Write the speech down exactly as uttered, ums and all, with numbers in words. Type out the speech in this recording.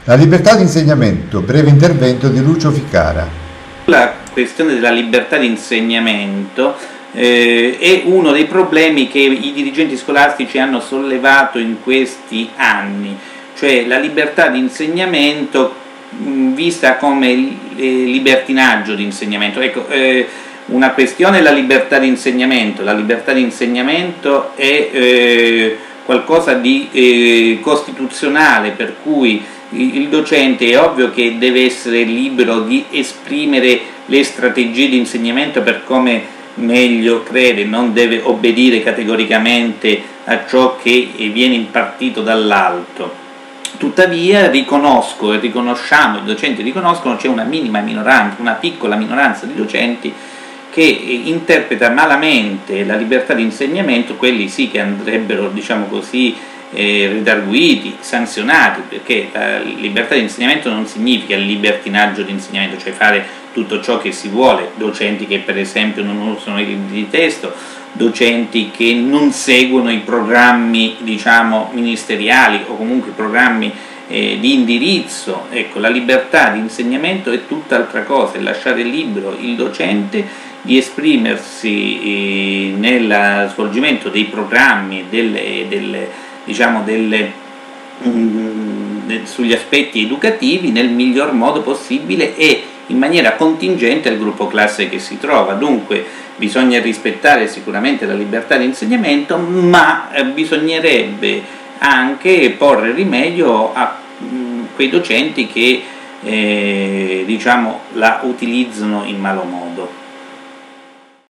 La libertà di insegnamento, breve intervento di Lucio Ficara. La questione della libertà di insegnamento eh, è uno dei problemi che i dirigenti scolastici hanno sollevato in questi anni, cioè la libertà di insegnamento mh, vista come eh, libertinaggio di insegnamento. Ecco, eh, una questione è la libertà di insegnamento, la libertà di insegnamento è eh, qualcosa di eh, costituzionale, per cui il docente è ovvio che deve essere libero di esprimere le strategie di insegnamento per come meglio crede, non deve obbedire categoricamente a ciò che viene impartito dall'alto. Tuttavia riconosco e riconosciamo, i docenti riconoscono, c'è una minima minoranza, una piccola minoranza di docenti che interpreta malamente la libertà di insegnamento, quelli sì che andrebbero, diciamo così, Eh, ridarguiti, sanzionati, perché la libertà di insegnamento non significa il libertinaggio di insegnamento, cioè fare tutto ciò che si vuole, docenti che per esempio non usano i libri di testo, docenti che non seguono i programmi, diciamo, ministeriali o comunque programmi eh, di indirizzo. Ecco, la libertà di insegnamento è tutt'altra cosa, è lasciare libero il docente di esprimersi eh, nel svolgimento dei programmi, delle, delle diciamo delle, mh, sugli aspetti educativi nel miglior modo possibile e in maniera contingente al gruppo classe che si trova. Dunque bisogna rispettare sicuramente la libertà di insegnamento, ma eh, bisognerebbe anche porre rimedio a mh, quei docenti che eh, diciamo, la utilizzano in malo modo.